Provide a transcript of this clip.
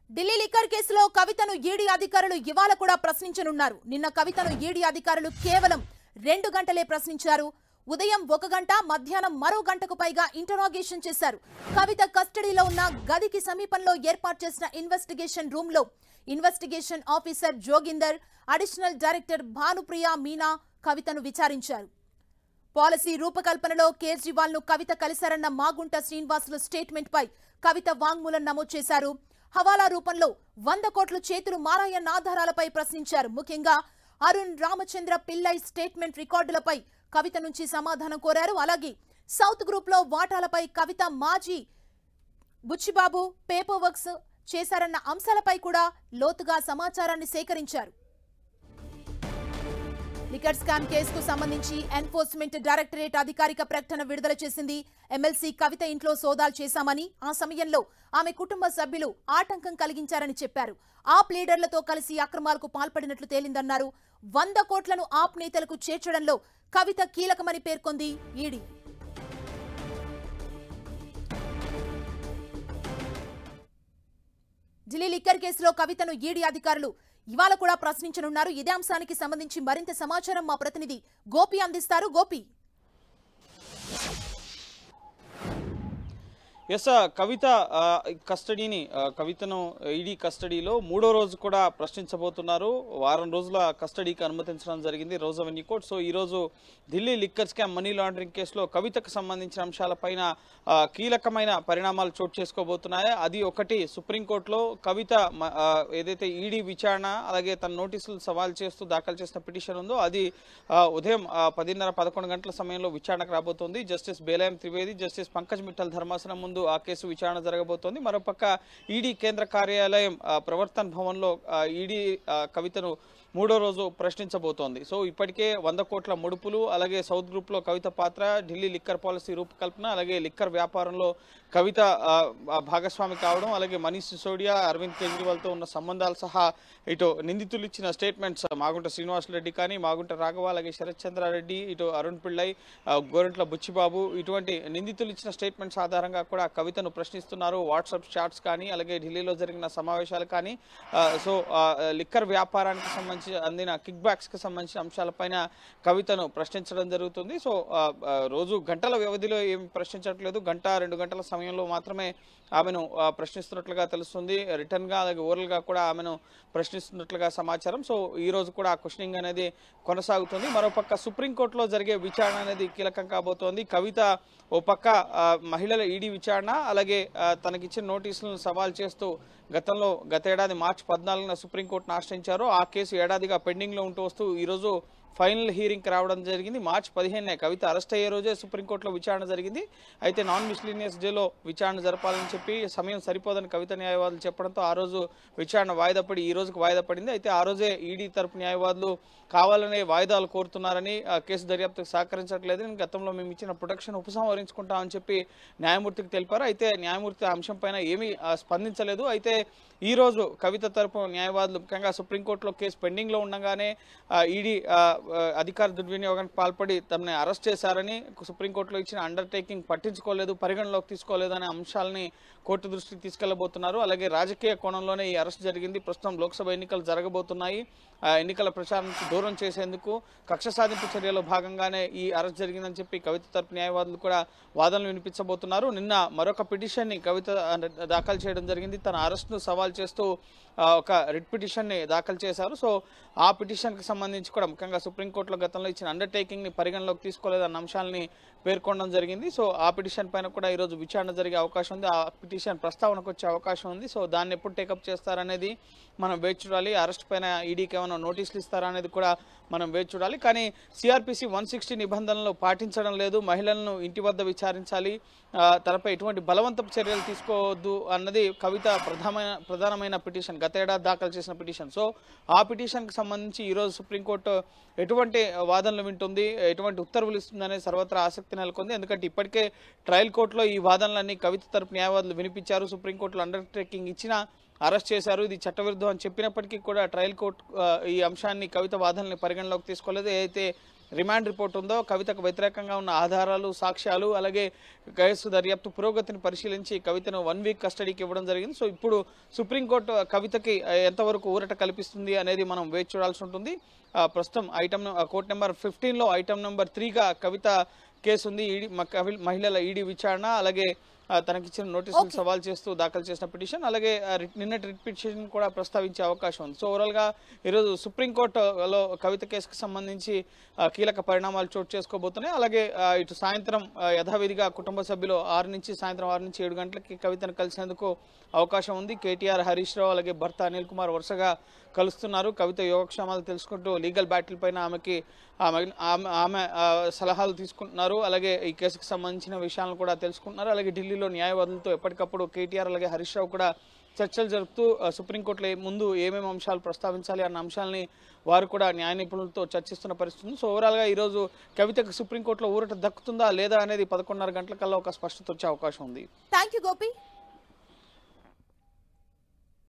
Delhi liquor కేసులో కవితను ED అధికారులు ఇవాళ కూడా ప్రశ్నించనున్నారు. నిన్న కవితను ఈడీ అధికారులు కేవలం 2 గంటలే ప్రశ్నించారు. ఉదయం 1 గంట, మధ్యాహ్నం మరో గంటకు పైగా ఇంటరాగేషన్ చేశారు. కవిత కస్టడీలో ఉన్న గదికి సమీపంలో ఏర్పాటు చేసిన ఇన్వెస్టిగేషన్ రూమ్ లో investigation officer Joginder, additional director Bhanupriya Meena కవితను విచారించారు. పాలసీ రూపకల్పనలో కేజ్రీవాల్ ను కవిత కలిశారన్న మాగుంట శ్రీనివాసులు స్టేట్మెంట్ పై కవిత వాంగ్మూలం నమోదు చేశారు. హవాలా రూపంలో 100 కోట్లు చేతులు మారాయన్న ఆధారాలపై ప్రశ్నించారు. ముఖ్యంగా అరుణ్ రామచంద్ర పిల్లై స్టేట్మెంట్ రికార్డులపై కవిత నుంచి సమాధానం కోరారు. అలాగే సౌత్ గ్రూప్ లో వాటాలపై కవిత మాజీ బుచ్చిబాబు పేపర్ వర్క్స్ చేశారన్న అంశాలపై కూడా లోతుగా సమాచారాన్ని సేకరించారు. లిక్కర్ స్కామ్ కేసుకు సంబంధించి ఎన్ఫోర్స్మెంట్ డైరెక్టరేట్ అధికారిక ప్రకటన విడుదల చేసింది. ఎమ్మెల్సీ కవిత ఇంట్లో సోదాలు చేశామని, ఆ సమయంలో ఆమె కుటుంబ సభ్యులు ఆటంకం కలిగించారని చెప్పారు. ఆప్ లీడర్లతో కలిసి అక్రమాలకు పాల్పడినట్లు తేలిందన్నారు. 100 కోట్లను ఆప్ నేతలకు చేర్చడంలో కవిత కీలకమని పేర్కొంది ఈడీ. ఢిల్లీ లిక్కర్ కేసులో కవితను ఈడీ అధికారులు ఇవాళ కూడా ప్రశ్నించనున్నారు. ఇదే అంశానికి సంబంధించి మరింత సమాచారం మా ప్రతినిధి గోపి అందిస్తారు. గోపి, ఎస్, కవిత కవితను ఈడీ కస్టడీలో 3వ రోజు కూడా ప్రశ్నించబోతున్నారు. వారం రోజుల కస్టడీకి అనుమతించడం జరిగింది రోజ్ అవెన్యూ కోర్టు. సో ఈ రోజు Delhi liquor scam money laundering కేసులో కవితకు సంబంధించిన అంశాలపైన కీలకమైన పరిణామాలు చోటు చేసుకోబోతున్నాయి. అది ఒకటి, సుప్రీంకోర్టులో కవిత ఏదైతే ఈడీ విచారణ అలాగే తన నోటీసులు సవాల్ చేస్తూ దాఖలు చేసిన పిటిషన్ ఉందో అది ఉదయం 10:30-11 గంటల సమయంలో విచారణకు రాబోతోంది. జస్టిస్ బేలాయం త్రివేది, జస్టిస్ పంకజ్ మిట్టల్ ధర్మాసనం ముందు ఆ కేసు విచారణ జరగబోతోంది. మరోపక్క ఈడీ కేంద్ర కార్యాలయం ప్రవర్తన్ భవన్ లో ఈడీ కవితను 3వ రోజు ప్రశ్నించబోతోంది. సో ఇప్పటికే 100 కోట్ల ముడుపులు, అలాగే సౌత్ గ్రూప్ లో కవిత పాత్ర, ఢిల్లీ లిక్కర్ పాలసీ రూపకల్పన, అలాగే లిక్కర్ వ్యాపారంలో కవిత భాగస్వామి కావడం, అలాగే మనీష్ సిసోడియా, అరవింద్ కేజ్రీవాల్ తో ఉన్న సంబంధాలు సహా ఇటు నిందితులు ఇచ్చిన స్టేట్మెంట్స్ మాగుంట శ్రీనివాసరెడ్డి కానీ, మాగుంట రాఘవ, అలాగే శరత్ చంద్రారెడ్డి, ఇటు అరుణ్ పిళ్ళై, గోరంట్ల బుచ్చిబాబు, ఇటువంటి నిందితులు ఇచ్చిన స్టేట్మెంట్స్ ఆధారంగా కూడా కవితను ప్రశ్నిస్తున్నారు. వాట్సాప్ చాట్స్ కానీ, అలాగే ఢిల్లీలో జరిగిన సమావేశాలు కానీ, సో లిక్కర్ వ్యాపారానికి సంబంధించి అందిన కిక్ బ్యాక్స్ కి సంబంధించిన అంశాలపైన కవితను ప్రశ్నించడం జరుగుతుంది. సో రోజు గంటల వ్యవధిలో ఏమి ప్రశ్నించట్లేదు, 1-2 గంటల సమయంలో మాత్రమే ఆమెను ప్రశ్నిస్తున్నట్లుగా తెలుస్తుంది. రిటర్న్ గా అలాగే ఓరల్ గా కూడా ఆమెను ప్రశ్నిస్తున్నట్లుగా సమాచారం. సో ఈ రోజు కూడా క్వశ్చనింగ్ అనేది కొనసాగుతుంది. మరోపక్క సుప్రీంకోర్టులో జరిగే విచారణ అనేది కీలకం కాబోతోంది. కవిత ఓ పక్క మహిళల ఈడీ విచారణ, అలాగే తనకిచ్చిన నోటీసులను సవాల్ చేస్తూ గత ఏడాది మార్చి 14న సుప్రీంకోర్టును ఆశ్రయించారు. ఆ కేసు ఏడాదిగా పెండింగ్ లో ఉంటూ వస్తూ ఈ రోజు ఫైనల్ హీరింగ్ రావడం జరిగింది. మార్చి 15న కవిత అరెస్ట్ అయ్యే రోజే సుప్రీంకోర్టులో విచారణ జరిగింది. అయితే నాన్ మిస్లీనియస్ డేలో విచారణ జరపాలని చెప్పి సమయం సరిపోదని కవిత న్యాయవాదులు చెప్పడంతో ఆ రోజు విచారణ వాయిదా పడి ఈ రోజుకు వాయిదా పడింది. అయితే ఆ రోజే ఈడీ తరపు న్యాయవాదులు కావాలనే వాయిదాలు కోరుతున్నారని, కేసు దర్యాప్తుకు సహకరించట్లేదని, గతంలో మేము ఇచ్చిన ప్రొటెక్షన్ ఉపసంహరించుకుంటామని చెప్పి న్యాయమూర్తికి తెలిపారు. అయితే న్యాయమూర్తి అంశం పైన ఏమీ స్పందించలేదు. అయితే ఈ రోజు కవిత తరపు న్యాయవాదులు ముఖ్యంగా సుప్రీంకోర్టులో కేసు పెండింగ్ లో ఉండగానే ఈడీ అధికార దుర్వినియోగానికి పాల్పడి తమని అరెస్ట్ చేశారని, సుప్రీంకోర్టులో ఇచ్చిన అండర్టేకింగ్ పట్టించుకోలేదు, పరిగణలోకి తీసుకోలేదు అనే అంశాలని కోర్టు దృష్టికి తీసుకెళ్లబోతున్నారు. అలాగే రాజకీయ కోణంలోనే ఈ అరెస్ట్ జరిగింది. ప్రస్తుతం లోక్సభ ఎన్నికలు జరగబోతున్నాయి. ఎన్నికల ప్రచారం నుంచి దూరం చేసేందుకు కక్ష సాధింపు చర్యలో భాగంగానే ఈ అరెస్ట్ జరిగిందని చెప్పి కవిత తరపు న్యాయవాదులు కూడా వాదనలు వినిపించబోతున్నారు. నిన్న మరొక పిటిషన్ ని కవిత దాఖలు చేయడం జరిగింది. తన అరెస్ట్ ను సవాల్ చేస్తూ ఒక రిట్ పిటిషన్ ని దాఖలు చేశారు. సో ఆ పిటిషన్ కి సంబంధించి కూడా ముఖ్యంగా సుప్రీంకోర్టులో గతంలో ఇచ్చిన అండర్టేకింగ్ ని పరిగణలోకి తీసుకోలేదన్న అంశాలని పేర్కొనడం జరిగింది. సో ఆ పిటిషన్ పైన కూడా ఈ రోజు విచారణ జరిగే అవకాశం ఉంది. ఆ పిటిషన్ ప్రస్తావనకు వచ్చే అవకాశం ఉంది. సో దాన్ని ఎప్పుడు టేకప్ చేస్తారనేది మనం వేచి చూడాలి. అరెస్ట్ పైన ఈడీకి ఏమైనా నోటీసులు ఇస్తారా అనేది కూడా మనం వేచి చూడాలి. కానీ సిఆర్పిసి 160 నిబంధనలు పాటించడం లేదు, మహిళలను ఇంటి వద్ద విచారించాలి, తనపై ఎటువంటి బలవంతపు చర్యలు తీసుకోవద్దు అన్నది కవిత ప్రధానమైన పిటిషన్, గత ఏడాది దాఖలు చేసిన పిటిషన్. సో ఆ పిటిషన్ కి సంబంధించి ఈ రోజు సుప్రీంకోర్టు ఎటువంటి వాదనలు వింటుంది, ఎటువంటి ఉత్తర్వులు ఇస్తుందనే సర్వత్రా ఆసక్తి నెలకొంది. ఎందుకంటే ఇప్పటికే ట్రయల్ కోర్టులో ఈ వాదనలన్నీ కవిత తరపు న్యాయవాదులు వినిపించారు. సుప్రీంకోర్టులో అండర్టేకింగ్ ఇచ్చినా అరెస్ట్ చేశారు, ఇది చట్టవిరుద్ధం అని చెప్పినప్పటికీ కూడా ట్రయల్ కోర్టు ఈ అంశాన్ని, కవిత వాదనల్ని పరిగణలోకి తీసుకోలేదు. అయితే రిమాండ్ రిపోర్ట్ ఉందో, కవితకు వ్యతిరేకంగా ఉన్న ఆధారాలు, సాక్ష్యాలు, అలాగే కేసు దర్యాప్తు పురోగతిని పరిశీలించి కవితను 1 వీక్ కస్టడీకి ఇవ్వడం జరిగింది. సో ఇప్పుడు సుప్రీంకోర్టు కవితకి ఎంతవరకు ఊరట కల్పిస్తుంది అనేది మనం వేచి చూడాల్సి ఉంటుంది. ప్రస్తుతం కోర్టు నెంబర్ 15లో ఐటమ్ నెంబర్ 3గా కవిత కేసు ఉంది. మహిళల ఈడీ విచారణ, అలాగే తనకిచ్చిన నోటీసులు సవాల్ చేస్తూ దాఖలు చేసిన పిటిషన్, అలాగే నిన్నటి రిట్ పిటిషన్ కూడా ప్రస్తావించే అవకాశం ఉంది. సో ఓవరాల్ గా ఈరోజు సుప్రీంకోర్టులో కవిత కేసుకు సంబంధించి కీలక పరిణామాలు చోటు చేసుకోబోతున్నాయి. అలాగే ఇటు సాయంత్రం యథావిధిగా కుటుంబ సభ్యులు సాయంత్రం 6 నుంచి 7 గంటలకి కవితను కలిసేందుకు అవకాశం ఉంది. కేటీఆర్, హరీష్ రావు, అలాగే భర్త అనిల్ కుమార్ వరుసగా కలుస్తున్నారు. కవిత యోగక్షేమాలు తెలుసుకుంటూ లీగల్ బ్యాటిల్ పైన ఆమె సలహాలు తీసుకుంటున్నారు. అలాగే ఈ కేసుకు సంబంధించిన విషయాలను కూడా తెలుసుకుంటున్నారు. అలాగే ఢిల్లీలో న్యాయవాదులతో ఎప్పటికప్పుడు కేటీఆర్ అలాగే హరీష్ రావు కూడా చర్చలు జరుపుతూ సుప్రీంకోర్టులో ముందు ఏమేమి అంశాలు ప్రస్తావించాలి అన్న అంశాలని వారు కూడా న్యాయ నిపుణులతో చర్చిస్తున్న పరిస్థితి. సో ఓవరాల్గా ఈరోజు కవితకు సుప్రీంకోర్టులో ఊరట దక్కుతుందా లేదా అనేది 11:30 గంటల కల్లా ఒక స్పష్టత వచ్చే అవకాశం ఉంది. Thank you Gopi.